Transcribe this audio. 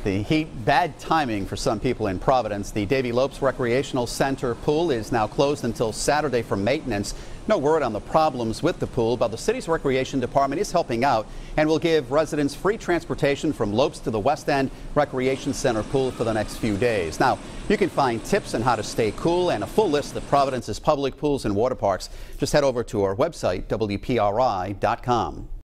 The heat, bad timing for some people in Providence. The Davey Lopes Recreation Center pool is now closed until Saturday for maintenance. No word on the problems with the pool, but the city's recreation department is helping out and will give residents free transportation from Lopes to the West End Recreation Center pool for the next few days. Now, you can find tips on how to stay cool and a full list of Providence's public pools and water parks. Just head over to our website, WPRI.com.